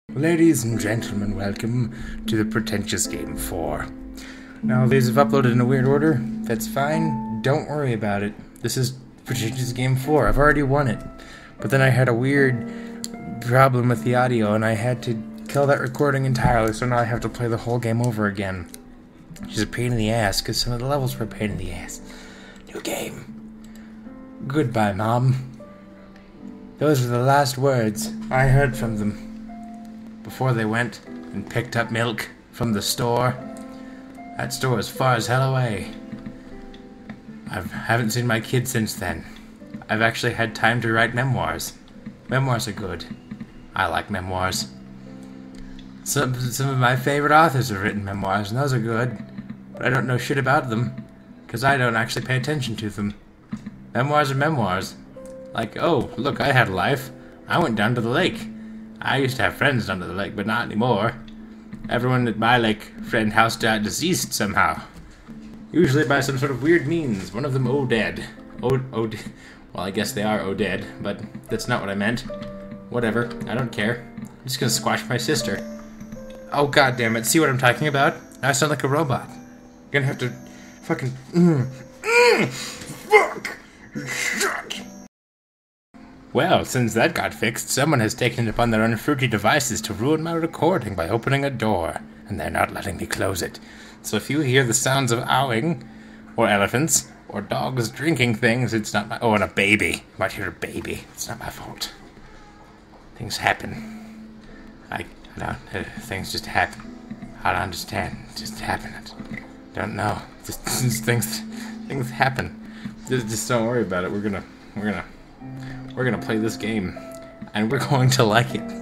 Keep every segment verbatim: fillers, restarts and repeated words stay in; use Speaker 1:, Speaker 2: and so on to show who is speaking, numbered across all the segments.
Speaker 1: Ladies and gentlemen, welcome to the Pretentious Game four. Now, these have uploaded in a weird order. That's fine. Don't worry about it. This is Pretentious Game four. I've already won it. But then I had a weird problem with the audio, and I had to kill that recording entirely, so now I have to play the whole game over again. Which is a pain in the ass, because some of the levels were a pain in the ass. New game. Goodbye, Mom. Those were the last words I heard from them before they went and picked up milk from the store. That store is far as hell away. I haven't seen my kids since then. I've actually had time to write memoirs. Memoirs are good. I like memoirs. Some, some of my favorite authors have written memoirs, and those are good. But I don't know shit about them, because I don't actually pay attention to them. Memoirs are memoirs. Like, oh, look, I had a life. I went down to the lake. I used to have friends down to the lake, but not anymore. Everyone at my lake friend house died deceased somehow. Usually by some sort of weird means. One of them O-dead. O- O- well, I guess they are O-dead, but that's not what I meant. Whatever, I don't care. I'm just gonna squash my sister. Oh, god damn it, see what I'm talking about? I sound like a robot. I'm gonna have to fucking... Mm, mm, fuck! Shut! Well, since that got fixed, someone has taken it upon their unfruity devices to ruin my recording by opening a door, and they're not letting me close it. So if you hear the sounds of owling, or elephants, or dogs drinking things, it's not my... Oh, and a baby. You might hear a baby. It's not my fault. Things happen. I, I don't... Uh, things just happen. I don't understand. Just happen. I don't know. Just, just things... Things happen. Just, just don't worry about it. We're gonna... We're gonna... We're gonna play this game, and we're going to like it.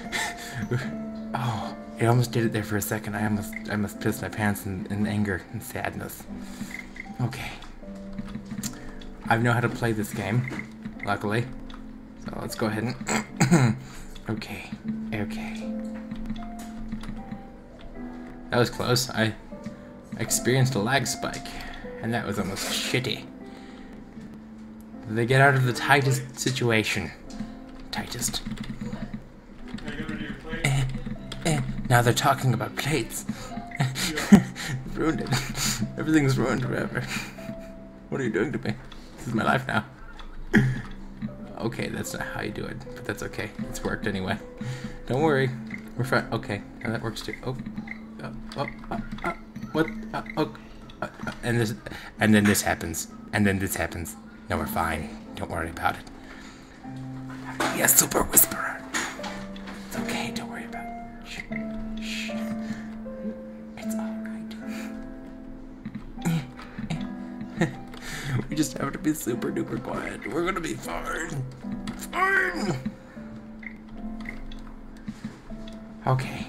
Speaker 1: Oh, I almost did it there for a second. I almost, I almost pissed my pants in, in anger and sadness. Okay. I know how to play this game, luckily. So let's go ahead and... okay, okay. That was close. I experienced a lag spike, and that was almost shitty. They get out of the tightest situation. Tightest. Eh, eh. Now they're talking about plates. Ruined it. Everything's ruined forever. What are you doing to me? This is my life now. Okay, that's not how you do it, but that's okay. It's worked anyway. Don't worry. We're fine. Okay, now that works too. Oh, oh, oh, oh, oh. What? Oh, oh, oh, oh. And this, and then this happens, and then this happens. No, we're fine. Don't worry about it. Be a super whisperer. It's okay. Don't worry about it. Shh. Shh. It's alright. We just have to be super duper quiet. We're gonna be fine. Fine. Okay.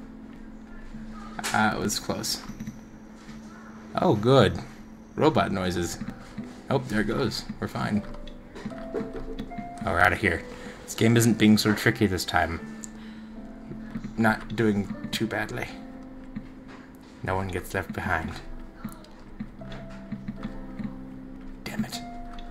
Speaker 1: Uh, it was close. Oh, good. Robot noises. Oh, there it goes. We're fine. Oh, we're out of here. This game isn't being so tricky this time. Not doing too badly. No one gets left behind. Damn it.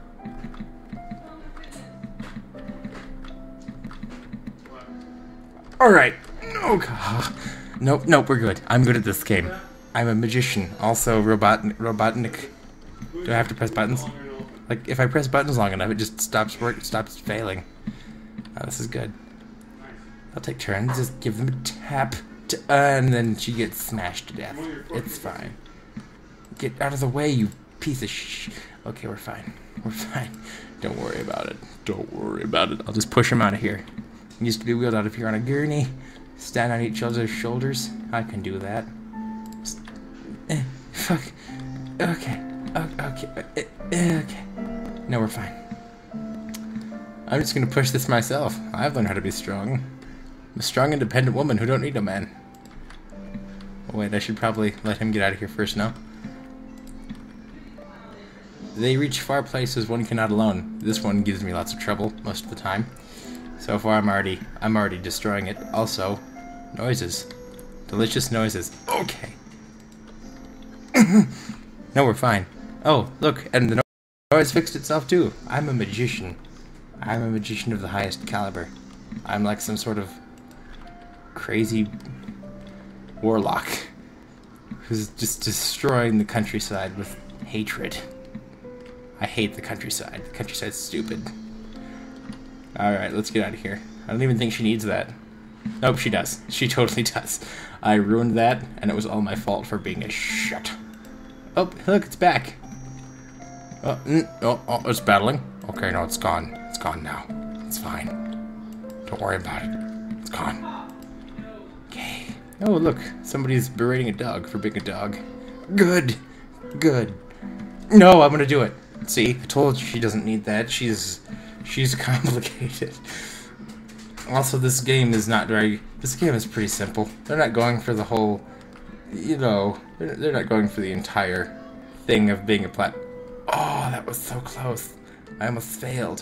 Speaker 1: Alright. Oh, God. Nope, nope, we're good. I'm good at this game. I'm a magician. Also, robot, Robotnik. Do I have to press buttons? Like, if I press buttons long enough, it just stops work, stops failing. Oh, this is good. I'll take turns, just give them a tap, to, uh, and then she gets smashed to death. It's fine. Get out of the way, you piece of sh... Okay, we're fine. We're fine. Don't worry about it. Don't worry about it. I'll just push him out of here. He used to be wheeled out of here on a gurney. Stand on each other's shoulders. I can do that. Just, eh, fuck. Okay. Okay, okay, no, we're fine. I'm just gonna push this myself. I've learned how to be strong. I'm a strong, independent woman who don't need a man. Oh, wait, I should probably let him get out of here first now. They reach far places one cannot alone. This one gives me lots of trouble most of the time. So far, I'm already, I'm already destroying it. Also, noises, delicious noises. Okay. No, we're fine. Oh, look, and the noise fixed itself too. I'm a magician. I'm a magician of the highest caliber. I'm like some sort of crazy warlock who's just destroying the countryside with hatred. I hate the countryside. The countryside's stupid. Alright, let's get out of here. I don't even think she needs that. Nope, she does. She totally does. I ruined that, and it was all my fault for being a shit. Oh, look, it's back. Oh, mm, oh, oh, it's battling. Okay, no, it's gone. It's gone now. It's fine. Don't worry about it. It's gone. Okay. Oh, look. Somebody's berating a dog for being a dog. Good. Good. No, I'm gonna do it. See, I told you she doesn't need that. She's... She's complicated. Also, this game is not very... This game is pretty simple. They're not going for the whole... You know... They're, they're not going for the entire thing of being a plat... Oh, that was so close. I almost failed.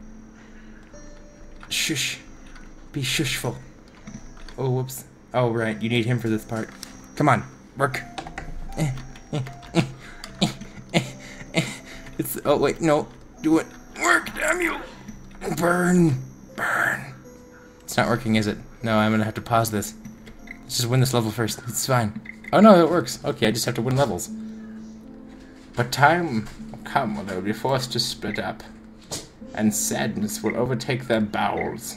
Speaker 1: Shush. Be shushful. Oh, whoops. Oh, right. You need him for this part. Come on. Work. Eh, eh, eh, eh, eh, eh. It's... Oh, wait. No. Do it. Work, damn you. Burn. Burn. It's not working, is it? No, I'm gonna have to pause this. Let's just win this level first. It's fine. Oh, no, it works. Okay, I just have to win levels. But time will come when they will be forced to split up, and sadness will overtake their bowels.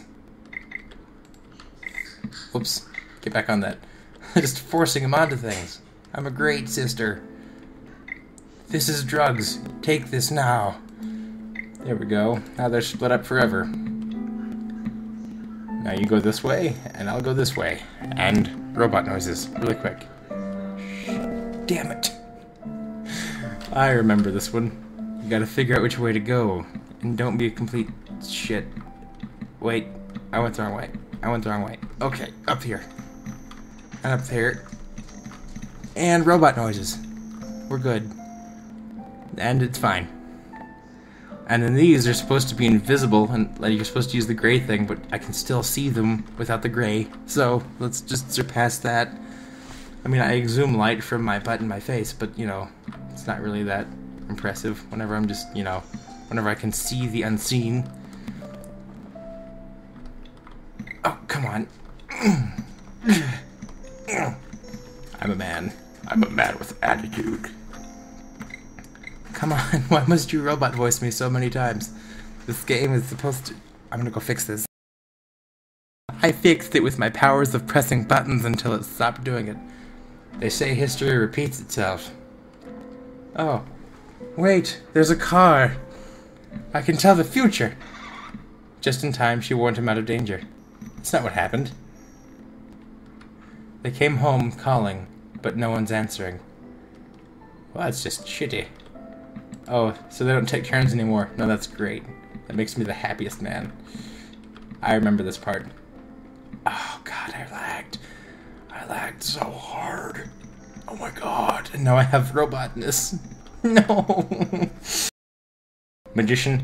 Speaker 1: Whoops. Get back on that. Just forcing him onto things. I'm a great sister. This is drugs. Take this now. There we go. Now they're split up forever. Now you go this way, and I'll go this way. And robot noises, really quick. Damn it. I remember this one. You gotta figure out which way to go. And don't be a complete shit. Wait, I went the wrong way. I went the wrong way. Okay, up here. And up there. And robot noises. We're good. And it's fine. And then these are supposed to be invisible, and like, you're supposed to use the gray thing, but I can still see them without the gray. So let's just surpass that. I mean, I exhume light from my butt and my face, but you know, it's not really that impressive whenever I'm just, you know, whenever I can see the unseen. Oh, come on. I'm a man. I'm a man with attitude. Come on, why must you robot voice me so many times? This game is supposed to... I'm gonna go fix this. I fixed it with my powers of pressing buttons until it stopped doing it. They say history repeats itself. Oh. Wait, there's a car. I can tell the future. Just in time, she warned him out of danger. That's not what happened. They came home calling, but no one's answering. Well, that's just shitty. Oh, so they don't take turns anymore. No, that's great. That makes me the happiest man. I remember this part. Oh, God, I lagged. I lagged so hard. Oh, my God. And now I have robotness. No. Magician.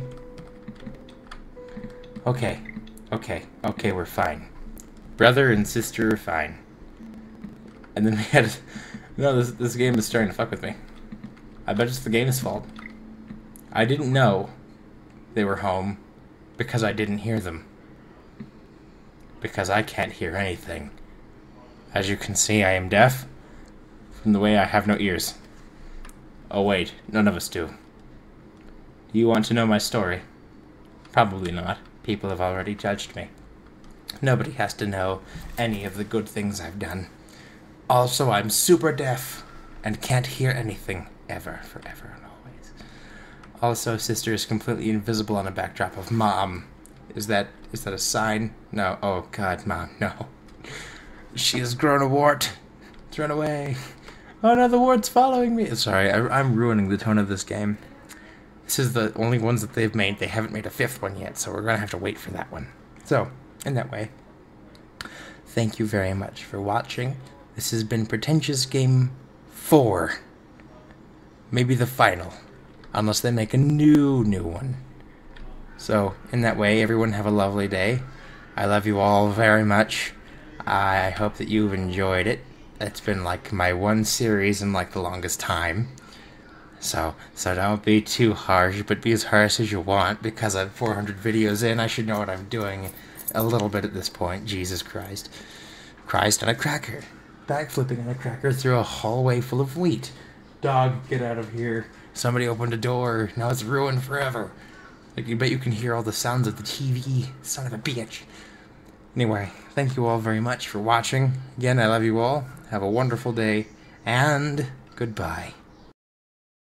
Speaker 1: Okay. Okay. Okay, we're fine. Brother and sister are fine. And then we had... No, this, this game is starting to fuck with me. I bet it's the game's fault. I didn't know they were home because I didn't hear them. Because I can't hear anything. As you can see, I am deaf from the way I have no ears. Oh wait, none of us do. Do you want to know my story? Probably not. People have already judged me. Nobody has to know any of the good things I've done. Also, I'm super deaf and can't hear anything ever, forever and always. Also, sister is completely invisible on a backdrop of mom. Is that is that a sign? No. Oh God, mom, no. She has grown a wart. It's run away. Oh no, the wart's following me. Sorry, I, I'm ruining the tone of this game. This is the only ones that they've made. They haven't made a fifth one yet, so we're gonna have to wait for that one. So, in that way, thank you very much for watching. This has been Pretentious Game four. Maybe the final. Unless they make a new, new one. So, in that way, everyone have a lovely day. I love you all very much. I hope that you've enjoyed it. It's been like my one series in like the longest time. So, so don't be too harsh, but be as harsh as you want, because I'm four hundred videos in. I should know what I'm doing a little bit at this point. Jesus Christ. Christ on a cracker. Backflipping on a cracker through a hallway full of wheat. Dog, get out of here. Somebody opened a door. Now it's ruined forever. Like, you bet you can hear all the sounds of the T V. Son of a bitch. Anyway, thank you all very much for watching. Again, I love you all. Have a wonderful day. And goodbye.